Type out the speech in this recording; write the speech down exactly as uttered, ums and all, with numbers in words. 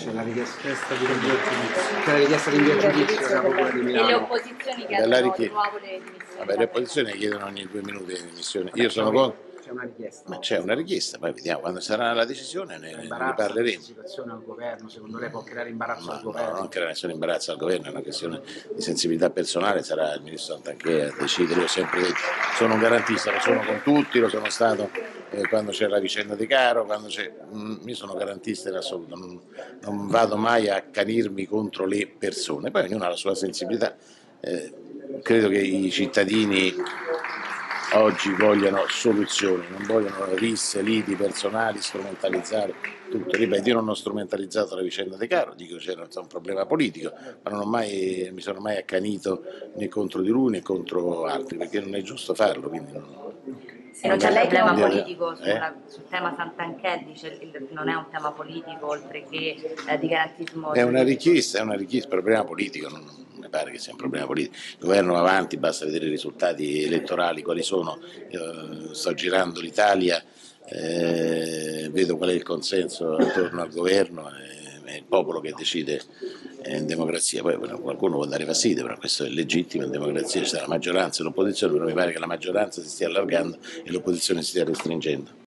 c'è la richiesta di rinvio a giudizio. C'è la richiesta di rinvio a giudizio della Procura di Milano. E le opposizioni chiedono di nuovo le dimissioni. Vabbè, le opposizioni chiedono ogni due minuti le dimissioni. Io sono contro. C'è una richiesta. Ma c'è una richiesta, poi vediamo, quando sarà la decisione ne, ne parleremo. La situazione al governo, secondo lei può creare imbarazzo No, al governo? no, non crea nessun imbarazzo al governo, è una questione di sensibilità personale, sarà il ministro Santanchè a decidere. Io ho sempre detto, sono un garantista, lo sono con tutti, lo sono stato eh, quando c'è la vicenda di Caro, quando c'è, mm, io sono garantista in assoluto, non, non vado mai a accanirmi contro le persone, poi ognuno ha la sua sensibilità. Eh, credo che i cittadini oggi vogliono soluzioni, non vogliono risse, liti personali, strumentalizzare tutto. Ripeto, io non ho strumentalizzato la vicenda di Caro, dico che c'era un problema politico, ma non ho mai, mi sono mai accanito né contro di lui né contro altri, perché non è giusto farlo. Quindi non, Se non c'è lei che è un politico eh? sulla, sul tema Santanchè, dice il, non è un tema politico oltre che eh, di garantismo. È una richiesta, è una richiesta, problema politico, non, non mi pare che sia un problema politico. Il governo va avanti, basta vedere i risultati elettorali, quali sono. Io sto girando l'Italia, eh, vedo qual è il consenso attorno al governo, eh, è il popolo che decide in democrazia. Poi qualcuno può dare fastidio, però questo è legittimo, in democrazia c'è la maggioranza e l'opposizione, però mi pare che la maggioranza si stia allargando e l'opposizione si stia restringendo.